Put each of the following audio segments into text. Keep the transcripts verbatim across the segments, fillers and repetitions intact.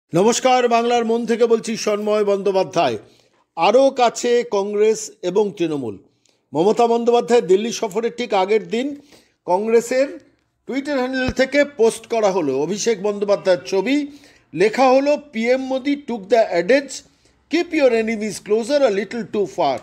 নমস্কার, বাংলার মন থেকে বলছি সন্ময় বন্দ্যোপাধ্যায়। আরও কাছে কংগ্রেস এবং তৃণমূল। মমতা বন্দ্যোপাধ্যায় দিল্লি সফরের ঠিক আগের দিন কংগ্রেসের টুইটার হ্যান্ডেল থেকে পোস্ট করা হলো অভিষেক বন্দ্যোপাধ্যায়ের ছবি। লেখা হলো, PM Modi took the adage, keep your enemies closer a little too far,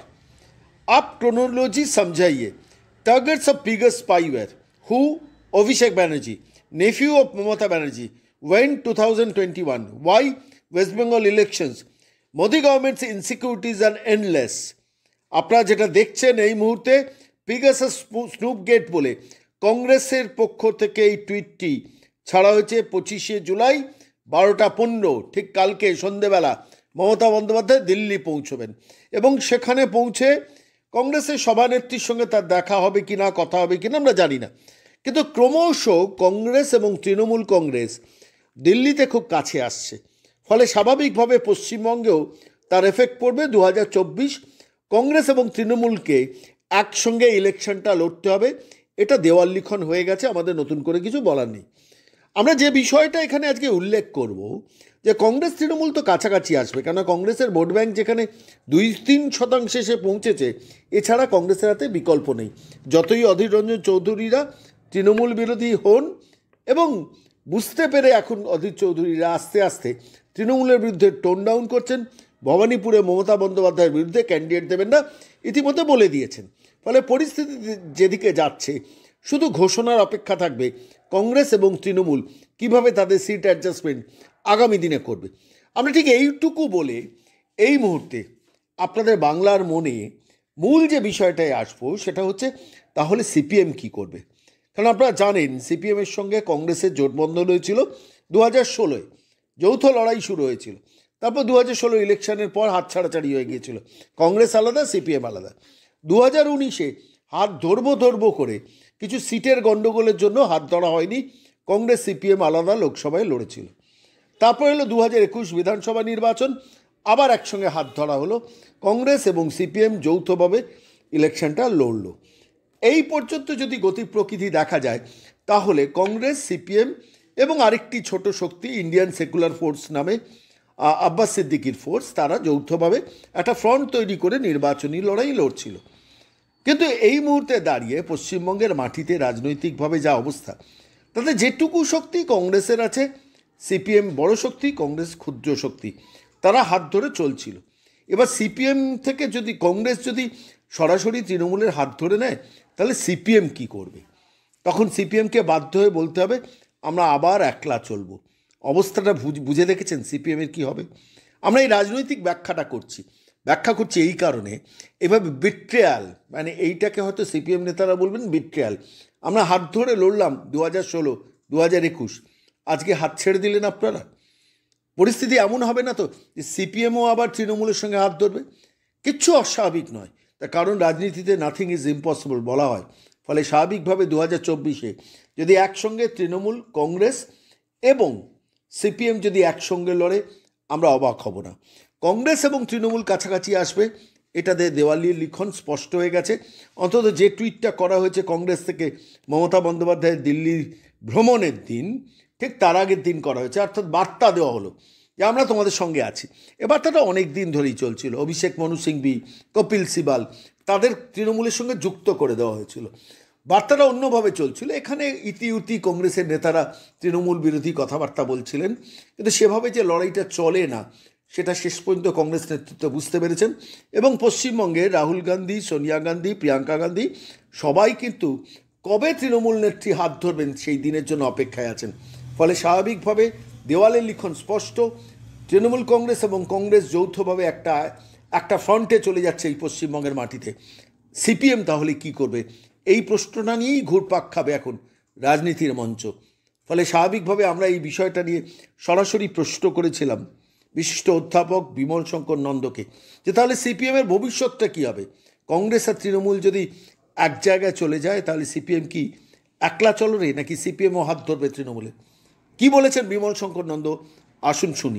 আপ ক্রোনোলজি সমঝাইয়ে, targets of biggest spyware, who Abhishek Banerjee, nephew of Mamata Banerjee, when twenty twenty-one. Why? West Bengal elections. Modi government's insecurities are endless. আপনারা যেটা দেখছেন এই মুহূর্তে Pegasus Snoop gate বলে কংগ্রেসের পক্ষ থেকে এই টুইটটি ছাড়া হয়েছে পঁচিশে জুলাই বারোটা পনেরো, ঠিক কালকে সন্ধেবেলা মমতা বন্দ্যোপাধ্যায় দিল্লি পৌঁছবেন এবং সেখানে পৌঁছে কংগ্রেসের সভানেত্রীর সঙ্গে তার দেখা হবে কিনা, কথা হবে কিনা আমরা জানি না। কিন্তু ক্রমশ কংগ্রেস এবং তৃণমূল কংগ্রেস দিল্লিতে খুব কাছে আসছে, ফলে স্বাভাবিকভাবে পশ্চিমবঙ্গেও তার এফেক্ট পড়বে। দু হাজার চব্বিশ কংগ্রেস এবং তৃণমূলকে একসঙ্গে ইলেকশনটা লড়তে হবে, এটা দেওয়াল লিখন হয়ে গেছে, আমাদের নতুন করে কিছু বলার নেই। আমরা যে বিষয়টা এখানে আজকে উল্লেখ করব যে কংগ্রেস তৃণমূল তো কাছাকাছি আসবে, কেন কংগ্রেসের ভোট ব্যাংক যেখানে দুই তিন শতাংশে এসে পৌঁছেছে, এছাড়া কংগ্রেসের হাতে বিকল্প নেই। যতই অধীর রঞ্জন চৌধুরীরা তৃণমূল বিরোধী হন এবং বুঝতে পেরে এখন অধীর চৌধুরীরা আস্তে আস্তে তৃণমূলের বিরুদ্ধে টোন ডাউন করছেন, ভবানীপুরে মমতা বন্দ্যোপাধ্যায়ের বিরুদ্ধে ক্যান্ডিডেট দেবেন না ইতিমধ্যে বলে দিয়েছেন। ফলে পরিস্থিতি যেদিকে যাচ্ছে, শুধু ঘোষণার অপেক্ষা থাকবে কংগ্রেস এবং তৃণমূল কিভাবে তাদের সিট অ্যাডজাস্টমেন্ট আগামী দিনে করবে। আমরা ঠিক এইটুকু বলে এই মুহূর্তে আপনাদের বাংলার মনে মূল যে বিষয়টায় আসবো সেটা হচ্ছে, তাহলে সিপিএম কী করবে। কারণ আপনারা জানেন সিপিএমের সঙ্গে কংগ্রেসের জোটবন্ধন হয়েছিল দু হাজার ষোলোয়, যৌথ লড়াই শুরু হয়েছিল। তারপর দু হাজার ষোলো ইলেকশনের পর হাত ছাড়াছাড়ি হয়ে গিয়েছিল, কংগ্রেস আলাদা সিপিএম আলাদা। দু হাজার উনিশে হাত ধরবো ধরবো করে কিছু সিটের গণ্ডগোলের জন্য হাত ধরা হয়নি, কংগ্রেস সিপিএম আলাদা লোকসভায় লড়েছিল। তারপর এলো দু হাজার একুশ বিধানসভা নির্বাচন, আবার একসঙ্গে হাত ধরা হলো, কংগ্রেস এবং সিপিএম যৌথভাবে ইলেকশনটা লড়ল। এই পর্যন্ত যদি গতি প্রকৃতি দেখা যায়, তাহলে কংগ্রেস, সিপিএম এবং আরেকটি ছোট শক্তি ইন্ডিয়ান সেকুলার ফোর্স নামে আব্বাস সিদ্দিকির ফোর্স, তারা যৌথভাবে একটা ফ্রন্ট তৈরি করে নির্বাচনী লড়াই লড়ছিল। কিন্তু এই মুহূর্তে দাঁড়িয়ে পশ্চিমবঙ্গের মাটিতে রাজনৈতিকভাবে যা অবস্থা, তাতে যেটুকু শক্তি কংগ্রেসের আছে, সিপিএম বড় শক্তি, কংগ্রেস ক্ষুদ্র শক্তি, তারা হাত ধরে চলছিল। এবার সিপিএম থেকে যদি কংগ্রেস যদি সরাসরি তৃণমূলের হাত ধরে নেয়, তাহলে সিপিএম কি করবে? তখন সিপিএমকে বাধ্য হয়ে বলতে হবে আমরা আবার একলা চলব। অবস্থাটা বুঝে দেখেছেন সিপিএমের কি হবে? আমরা এই রাজনৈতিক ব্যাখ্যাটা করছি ব্যাখ্যা করছি এই কারণে, এভাবে বিট্রেয়াল, মানে এইটাকে হয়তো সিপিএম নেতারা বলবেন বিট্রেয়াল। আমরা হাত ধরে লড়লাম দু হাজার ষোলো দু হাজার একুশ, আজকে হাত ছেড়ে দিলেন আপনারা। পরিস্থিতি এমন হবে না তো যে সিপিএমও আবার তৃণমূলের সঙ্গে হাত ধরবে? কিচ্ছু অস্বাভাবিক নয়, তার কারণ রাজনীতিতে নাথিং ইজ ইম্পসিবল বলা হয়। ফলে স্বাভাবিকভাবে দু হাজার চব্বিশে যদি একসঙ্গে তৃণমূল, কংগ্রেস এবং সিপিএম যদি একসঙ্গে লড়ে, আমরা অবাক হব না। কংগ্রেস এবং তৃণমূল কাছাকাছি আসবে, এটাতে দেওয়ালির লিখন স্পষ্ট হয়ে গেছে। অন্তত যে টুইটটা করা হয়েছে কংগ্রেস থেকে মমতা বন্দ্যোপাধ্যায়ের দিল্লি ভ্রমণের দিন, ঠিক তার আগের দিন করা হয়েছে, অর্থাৎ বার্তা দেওয়া হলো যে আমরা তোমাদের সঙ্গে আছি। এ বার্তাটা অনেক দিন ধরেই চলছিল। অভিষেক মনু সিংভি, কপিল সিবাল, তাদের তৃণমূলের সঙ্গে যুক্ত করে দেওয়া হয়েছিল। বার্তাটা অন্যভাবে চলছিল। এখানে ইতিউতি কংগ্রেসের নেতারা তৃণমূল বিরোধী কথাবার্তা বলছিলেন, কিন্তু সেভাবে যে লড়াইটা চলে না, সেটা শেষ পর্যন্ত কংগ্রেস নেতৃত্ব বুঝতে পেরেছেন। এবং পশ্চিমবঙ্গে রাহুল গান্ধী, সোনিয়া গান্ধী, প্রিয়াঙ্কা গান্ধী সবাই কিন্তু কবে তৃণমূল নেত্রী হাত ধরবেন সেই দিনের জন্য অপেক্ষায় আছেন। ফলে স্বাভাবিকভাবে দেওয়ালের লিখন স্পষ্ট, তৃণমূল কংগ্রেস এবং কংগ্রেস যৌথভাবে একটা একটা ফ্রন্টে চলে যাচ্ছে এই পশ্চিমবঙ্গের মাটিতে। সিপিএম তাহলে কি করবে, এই প্রশ্নটা নিয়েই ঘুরপাক খাবে এখন রাজনীতির মঞ্চ। ফলে স্বাভাবিকভাবে আমরা এই বিষয়টা নিয়ে সরাসরি প্রশ্ন করেছিলাম বিশিষ্ট অধ্যাপক বিমল শঙ্কর নন্দকে, যে তাহলে সিপিএমের ভবিষ্যৎটা কী হবে? কংগ্রেস আর তৃণমূল যদি এক জায়গায় চলে যায়, তাহলে সিপিএম কি একলা চলবে, নাকি সিপিএমও হাত ধরবে তৃণমূলে? কি বলেছেন বিমল শঙ্কর নন্দ, আসুন শুনি।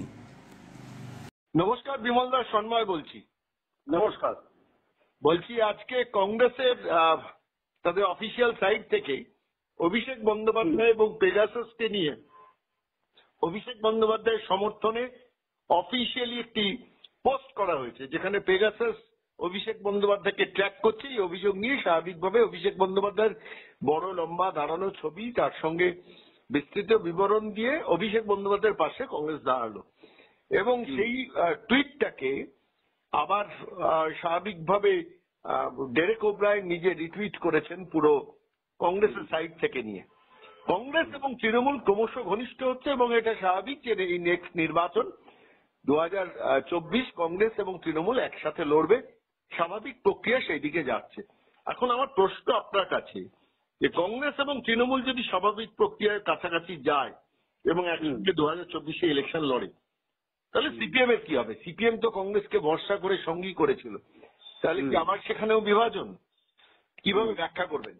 নমস্কার, বিমল দাস সন্ময় বলছি। নমস্কার। বলছি আজকে কংগ্রেসের তাদের অফিসিয়াল সাইট থেকে অভিষেক বন্দ্যোপাধ্যায় এবং পেগাসাসকে নিয়ে অভিষেক বন্দ্যোপাধ্যায়ের সমর্থনে অফিসিয়ালি একটি পোস্ট করা হয়েছে, যেখানে পেগাসাস অভিষেক বন্দ্যোপাধ্যায়কে ট্র্যাক করছে। এই অভিযোগ নিয়ে স্বাভাবিকভাবে অভিষেক বন্দ্যোপাধ্যায়ের বড় লম্বা দাঁড়ানো ছবি, তার সঙ্গে বিস্তৃত বিবরণ দিয়ে অভিষেক বন্দ্যোপাধ্যায়ের পাশে কংগ্রেস দাঁড়ালো এবং সেই টুইটটাকে আবার স্বাভাবিকভাবে ডেরেক ওব্রায়েন নিজে রিটুইট করেছেন পুরো কংগ্রেসের সাইড থেকে নিয়ে। কংগ্রেস এবং তৃণমূল ক্রমশ ঘনিষ্ঠ হচ্ছে এবং এটা স্বাভাবিক যে এই নেক্সট নির্বাচন দু হাজার চব্বিশ কংগ্রেস এবং তৃণমূল একসাথে লড়বে, স্বাভাবিক প্রক্রিয়া সেই দিকে যাচ্ছে। এখন আমার প্রশ্ন আপনার কাছে যে কংগ্রেস এবং তৃণমূল যদি স্বাভাবিক প্রক্রিয়ার কাছাকাছি যায় এবং একসঙ্গে দু হাজার চব্বিশে ইলেকশন লড়ে, তাহলে সিপিএম এর কি হবে? সিপিএম তো কংগ্রেসকে ভরসা করে সঙ্গী করেছিল, তাহলে কি আবার সেখানেও বিভাজন? কিভাবে ব্যাখ্যা করবেন?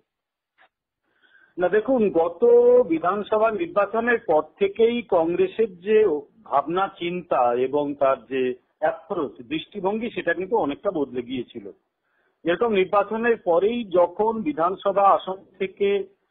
না দেখুন, গত বিধানসভা নির্বাচনের পর থেকেই কংগ্রেসের যে ভাবনা চিন্তা এবং তার যে অ্যাপ্রোচ দৃষ্টিভঙ্গি সেটা কিন্তু অনেকটা বদলে গিয়েছিল। এরকম নির্বাচনের পরেই যখন বিধানসভা আসন থেকে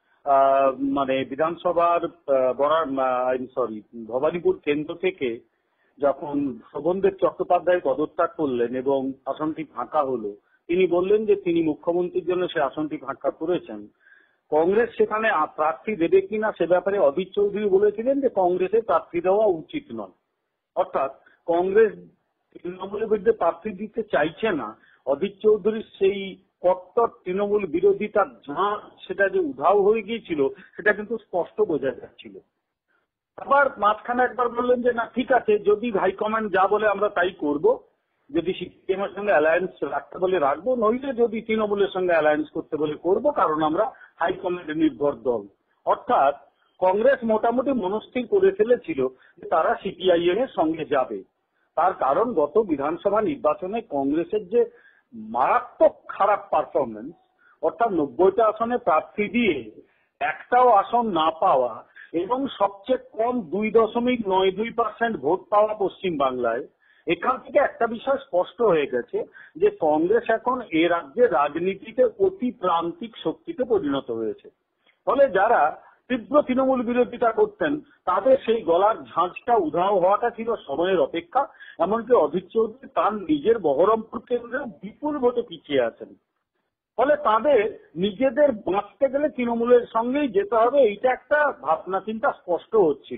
মানে বিধানসভার বরার সরি ভবানীপুর কেন্দ্র থেকে যখন শোভনদেব চট্টোপাধ্যায় পদত্যাগ করলেন এবং আসনটি ফাঁকা হলো, তিনি বললেন যে তিনি মুখ্যমন্ত্রীর জন্য সে আসনটি ফাঁকা করেছেন। কংগ্রেস সেখানে প্রার্থী দেবে কিনা সে ব্যাপারে অধীর চৌধুরী বলেছিলেন যে কংগ্রেসের প্রার্থী দেওয়া উচিত নয়। অর্থাৎ কংগ্রেস তৃণমূলের বিরুদ্ধে প্রার্থী দিতে চাইছে না। অধীর চৌধুরীর সেই কট্টর তৃণমূল বিরোধিতার ঝাঁ সেটা যে উধাও হয়ে গিয়েছিল সেটা কিন্তু স্পষ্ট বোঝা যাচ্ছিল। আবার মাঝখানে একবার বললেন যে না ঠিক আছে, যদি হাইকমান্ড যা বলে আমরা তাই করব, যদি সিপিএম এর সঙ্গে অ্যালায়েন্স রাখতে বলে রাখবো, নইলে যদি তৃণমূলের সঙ্গে অ্যালায়েন্স করতে বলে করব, কারণ আমরা হাইকমান্ডের নির্ভর দল। অর্থাৎ কংগ্রেস মোটামুটি মনস্থির করে ফেলেছিল যে তারা সিপিআইএম এর সঙ্গে যাবে। তার কারণ গত বিধানসভা নির্বাচনে কংগ্রেসের যে মারাত্মক খারাপ পারফরমেন্স, অর্থাৎ নব্বইটা আসনে প্রার্থী দিয়ে একটাও আসন না পাওয়া এবং সবচেয়ে কম দুই দশমিক নয় দুই পার্সেন্ট ভোট পাওয়া পশ্চিম বাংলায়, এখান থেকে একটা বিষয় স্পষ্ট হয়ে গেছে যে কংগ্রেস এখন এ রাজ্যের রাজনীতিতে অতি প্রান্তিক শক্তিতে পরিণত হয়েছে। ফলে যারা তীব্র তৃণমূল বিরোধিতা করতেন তাদের সেই গলার ঝাঁঝটা উধাও হওয়াটা ছিল সময়ের অপেক্ষা। এমনকি অধীর চৌধুরী তার নিজের বহরমপুর কেন্দ্রে বিপুল ভোটে পিছিয়ে আছেন। ফলে তাদের নিজেদের বাঁচতে গেলে তৃণমূলের সঙ্গেই যেতে হবে, এইটা একটা ভাবনা চিন্তা স্পষ্ট হচ্ছিল।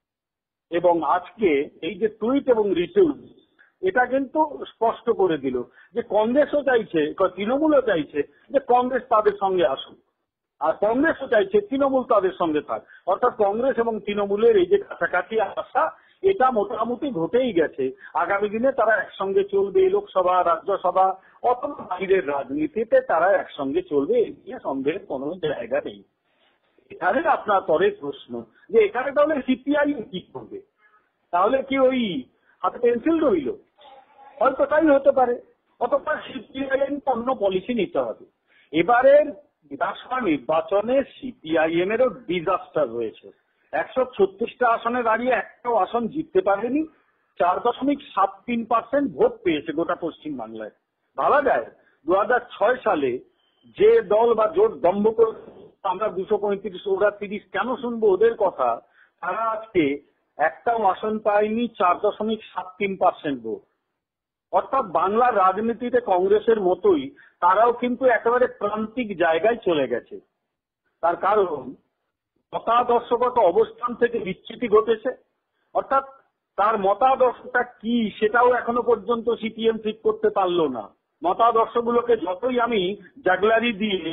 এবং আজকে এই যে টুইট এবং রিটুইট, এটা কিন্তু স্পষ্ট করে দিল যে কংগ্রেসও চাইছে, তৃণমূলও চাইছে যে কংগ্রেস তাদের সঙ্গে আসুক, আর কংগ্রেসও চাইছে তৃণমূল তাদের সঙ্গে থাক। অর্থাৎ কংগ্রেস এবং তৃণমূলের এই যে কাছাকাছি আসা, এটা মোটামুটি ঘটেই গেছে। আগামী দিনে তারা একসঙ্গে চলবে, লোকসভা রাজ্যসভা অথবা বাইরের রাজনীতিতে তারা একসঙ্গে চলবে, এই নিয়ে সন্দেহের কোনো জায়গা নেই। এখানে আপনার পরের প্রশ্ন যে এখানে তাহলে সিপিআইএম কি করবে? তাহলে কি ওই হাতে পেন্সিল রইল? হয়তো তাই হতে পারে। অথবা সিপিআইএম অন্য পলিসি নিতে হবে। এবারের বিধানসভা নির্বাচনে সিপিআইএম এরও ডিজাস্টার হয়েছে। একশো ছত্রিশটা আসনে দাঁড়িয়ে একটাও আসন জিততে পারেনি। চার দশমিক সাত তিন পার্সেন্ট ভোট পেয়েছে গোটা পশ্চিম বাংলায়। ভাবা যায় দু হাজার ছয় সালে যে দল বা জোট দম্ভ করে আমরা দুশো পঁয়ত্রিশ ওরা তিরিশ কেন শুনবো ওদের কথা, তারা আজকে একটাও আসন পায়নি, চার দশমিক সাত তিন পার্সেন্ট ভোট। অর্থাৎ বাংলার রাজনীতিতে কংগ্রেসের মতোই তারাও কিন্তু একেবারে প্রান্তিক জায়গায় চলে গেছে। তার কারণ মতাদর্শগত অবস্থান থেকে বিচ্যুতি ঘটেছে। অর্থাৎ তার মতাদর্শটা কি সেটাও এখনো পর্যন্ত সিপিএম ঠিক করতে পারলো না। মতাদর্শগুলোকে যতই আমি জাগলারি দিয়ে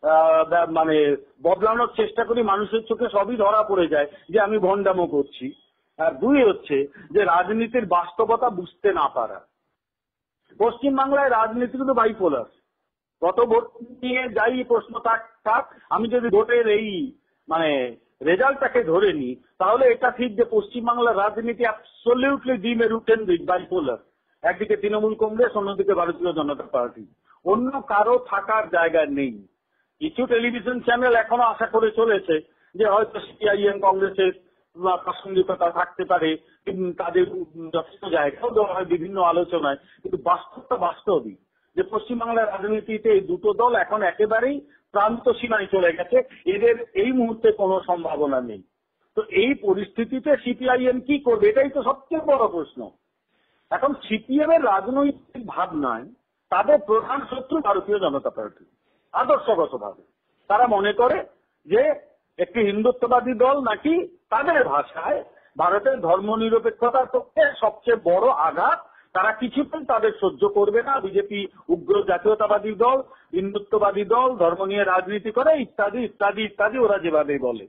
মানে বদলানোর চেষ্টা করি, মানুষের চোখে সবই ধরা পড়ে যায় যে আমি ভণ্ডামো করছি। আর দুই হচ্ছে যে রাজনীতির বাস্তবতা বুঝতে না পারা। পশ্চিমবাংলায় রাজনীতি কিন্তু বাইপোলার। গত ভোট নিয়ে যাই প্রশ্ন থাক থাক আমি যদি ভোটের এই মানে রেজাল্টটাকে ধরে নিই, তাহলে এটা ঠিক যে পশ্চিমবাংলার রাজনীতি অ্যাবসলিউটলি ডিমেরুটেন্দ্রিক, বাইপোলার। একদিকে তৃণমূল কংগ্রেস, অন্যদিকে ভারতীয় জনতা পার্টি। অন্য কারো থাকার জায়গা নেই। কিছু টেলিভিশন চ্যানেল এখনো আশা করে চলেছে যে হয়তো সিপিআইএম কংগ্রেসের প্রাসঙ্গিকতা থাকতে পারে, তাদের যথেষ্ট জায়গাও দেওয়া হয় বিভিন্ন আলোচনায়, কিন্তু বাস্তবটা বাস্তবই যে পশ্চিমবাংলার রাজনীতিতে এই দুটো দল এখন একেবারেই প্রান্ত সীমায় চলে গেছে। এদের এই মুহূর্তে কোনো সম্ভাবনা নেই। তো এই পরিস্থিতিতে সিপিআইএম কি করবে, এটাই তো সবচেয়ে বড় প্রশ্ন। এখন সিপিএম এর রাজনৈতিক ভাবনায় তাদের প্রধান শত্রু ভারতীয় জনতা পার্টি, আদর্শগতভাবে তারা মনে করে যে একটি হিন্দুত্ববাদী দল নাকি তাদের ভাষায় ভারতের ধর্মনিরপেক্ষতার পক্ষে সবচেয়ে বড় আঘাত, তারা কিছুতেই তাদের সহ্য করবে না। বিজেপি উগ্র জাতীয়তাবাদী দল, হিন্দুত্ববাদী দল, ধর্ম নিয়ে রাজনীতি করে ইত্যাদি ইত্যাদি ইত্যাদি ওরা যেভাবে বলে।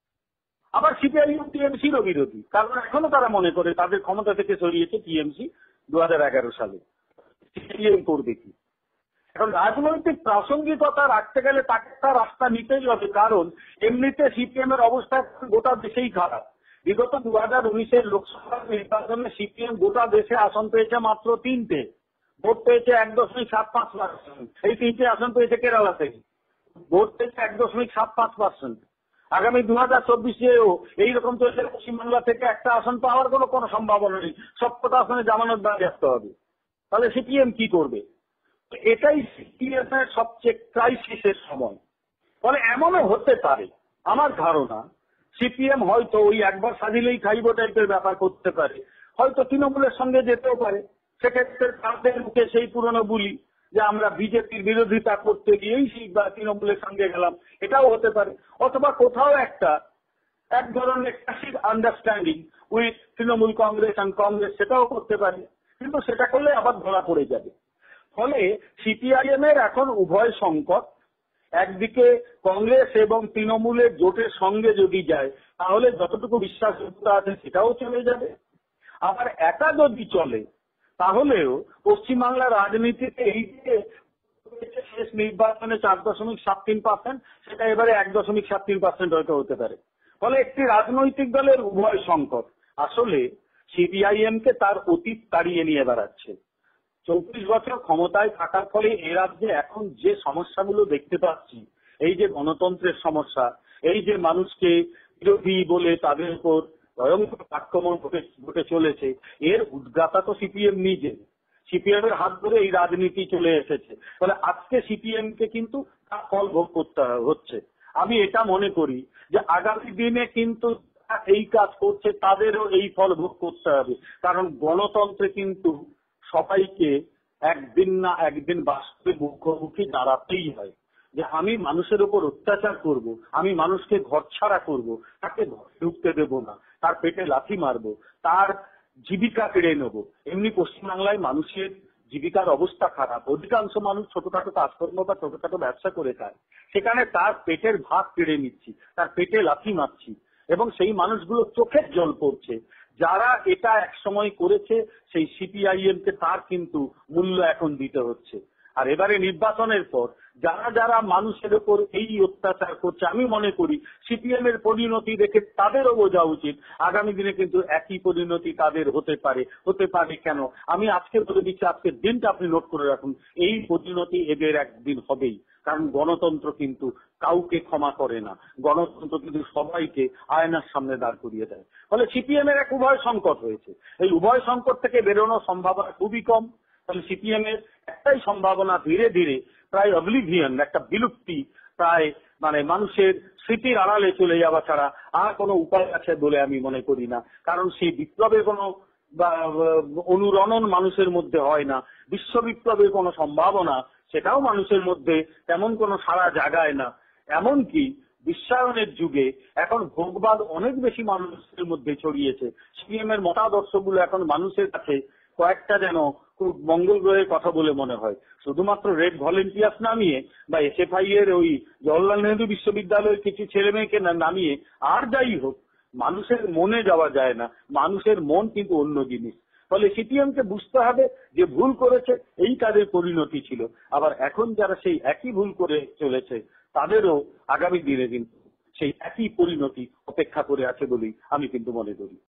আবার সিপিআইএম টিএমসিরও বিরোধী, কারণ এখনো তারা মনে করে তাদের ক্ষমতা থেকে সরিয়েছে টিএমসি দু হাজার এগারো সালে। সিপিএম করবে কি? এখন রাজনৈতিক প্রাসঙ্গিকতা রাখতে গেলে তাকে একটা রাস্তা নিতেই হবে, কারণ এমনিতে সিপিএম এর অবস্থা গোটা দেশেই খারাপ। বিগত দু হাজার উনিশের লোকসভা নির্বাচনে সিপিএম গোটা দেশে আসন পেয়েছে মাত্র তিনটে, ভোট পেয়েছে এক দশমিক সাত পাঁচ পার্সেন্ট। এই তিনটে আসন পেয়েছে কেরালা থেকে, ভোট পেয়েছে এক দশমিক সাত পাঁচ পার্সেন্ট। আগামী দু হাজার চব্বিশেও এইরকম চলছে, পশ্চিমবাংলা থেকে একটা আসন পাওয়ার কোনো কোনো সম্ভাবনা নেই, সবকটা আসনে জামানত বাজেয়াপ্ত হবে। তাহলে সিপিএম কি করবে? এটাই সিপিএম এর সবচেয়ে ক্রাইসিসের সময়। ফলে এমনও হতে পারে, আমার ধারণা সিপিএম হয়তো ওই একবার সাজিলেই খাইব টাইপের ব্যাপার করতে পারে, হয়তো তৃণমূলের সঙ্গে যেতেও পারে। সেক্ষেত্রে তাদের মুখে সেই পুরনো বুলি যে আমরা বিজেপির বিরোধিতা করতে গিয়েই সেই তৃণমূলের সঙ্গে গেলাম, এটাও হতে পারে। অথবা কোথাও একটা এক ধরনের tacit understanding with Trinamool Congress and Congress, সেটাও করতে পারে। কিন্তু সেটা করলে আবার ধরা পড়ে যাবে। ফলে সিপিআইএম এর এখন উভয় সংকট। একদিকে কংগ্রেস এবং তৃণমূলের জোটের সঙ্গে যদি যায় তাহলে যতটুকু বিশ্বাসযোগ্যতা আছে সেটাও চলে যাবে। আবার একা যদি চলে তাহলেও পশ্চিমবাংলার রাজনীতিতে এই যে শেষ নির্বাচনে চার দশমিক সাত তিন পার্সেন্ট, সেটা এবারে এক দশমিক সাত তিন পার্সেন্ট হয়তো হতে পারে। ফলে একটি রাজনৈতিক দলের উভয় সংকট আসলে সিপিআইএম কে তার অতীত তাড়িয়ে নিয়ে বেড়াচ্ছে। চৌত্রিশ বছর ক্ষমতায় থাকার ফলে এ রাজ্যে এখন যে সমস্যাগুলো দেখতে পাচ্ছি, এই যে গণতন্ত্রের সমস্যা, এই যে মানুষকে বিরোধী বলে তাদের উপর ভয়ঙ্কর আক্রমণ ঘটে চলেছে, এর উদ্গাতা তো সিপিএম নিজে। সিপিএম এর হাত ধরে এই রাজনীতি চলে এসেছে। ফলে আজকে সিপিএম কে কিন্তু তার ফল ভোগ করতে হচ্ছে। আমি এটা মনে করি যে আগামী দিনে কিন্তু এই কাজ করছে তাদেরও এই ফল ভোগ করতে হবে, কারণ গণতন্ত্রে কিন্তু সবাইকে একদিন না একদিন বাস্তবে মুখোমুখি দাঁড়াতেই হয়। যে আমি মানুষের উপর অত্যাচার করব, আমি মানুষকে ঘর ছাড়া করব, তাকে ঢুকতে দেব না, তার পেটে লাথি মারবো, তার জীবিকা কেড়ে নেব। এমনি পশ্চিমবাংলায় মানুষের জীবিকার অবস্থা খারাপ, অধিকাংশ মানুষ ছোটখাটো কাজকর্ম বা ছোটখাটো ব্যবসা করে খায়, সেখানে তার পেটের ভাত কেড়ে নিচ্ছি, তার পেটে লাথি মারছি, এবং সেই মানুষগুলো চোখের জল পড়ছে। যারা এটা একসময় করেছে সেই সিপিআইএম কে তার কিন্তু মূল্য এখন দিতে হচ্ছে। আর এবারে নির্বাচনের পর যারা যারা মানুষের উপর এই অত্যাচার করছে, আমি মনে করি সিপিএম এর পরিণতি দেখে তাদেরও বোঝা উচিত আগামী দিনে কিন্তু একই পরিণতি তাদের হতে পারে। হতে পারে কেন, আমি আজকে বলে দিচ্ছি, আজকের দিনটা আপনি নোট করে রাখুন, এই পরিণতি এদের একদিন হবেই। কারণ গণতন্ত্র কিন্তু কাউকে ক্ষমা করে না, গণতন্ত্র কিন্তু সবাইকে আয়নার সামনে দাঁড় করিয়ে দেয়। ফলে সিপিএম এর এক উভয় সংকট হয়েছে, এই উভয় সংকট থেকে বেরোনোর সম্ভাবনা খুবই কম। তাহলে সিপিএম এর একটাই সম্ভাবনা, ধীরে ধীরে প্রায় অবলিভিয়ন, একটা বিলুপ্তি, প্রায় মানে মানুষের স্মৃতির আড়ালে চলে যাওয়া ছাড়া আর কোনো উপায় আছে বলে আমি মনে করি না। কারণ সেই বিপ্লবের কোনো অনুরণন মানুষের মধ্যে হয় না, বিশ্ব বিপ্লবের কোনো সম্ভাবনা সেটাও মানুষের মধ্যে তেমন কোনো সাড়া জাগায় না। এমনকি বিশ্বায়নের যুগে এখন ভোগবাদ অনেক বেশি মানুষের মধ্যে ছড়িয়েছে। সিপিএম এর মতাদর্শগুলো এখন মানুষের কাছে কয়েকটা যেন খুব মঙ্গল গ্রহের কথা বলে মনে হয়। শুধুমাত্র রেড ভলেন্টিয়ার্স নামিয়ে বা এসএফআই এর ওই জওহরলাল নেহরু বিশ্ববিদ্যালয়ের কিছু ছেলে মেয়েকে নামিয়ে আর যাই হোক, মানুষের মনে যাওয়া যায় না। মানুষের মন কিন্তু অন্য জিনিস। ফলে সিপিএম কে বুঝতে হবে যে ভুল করেছে, এই তাদের পরিণতি ছিল। আবার এখন যারা সেই একই ভুল করে চলেছে তাদেরও আগামী দিনে কিন্তু সেই একই পরিণতি অপেক্ষা করে আছে বলেই আমি কিন্তু মনে করি।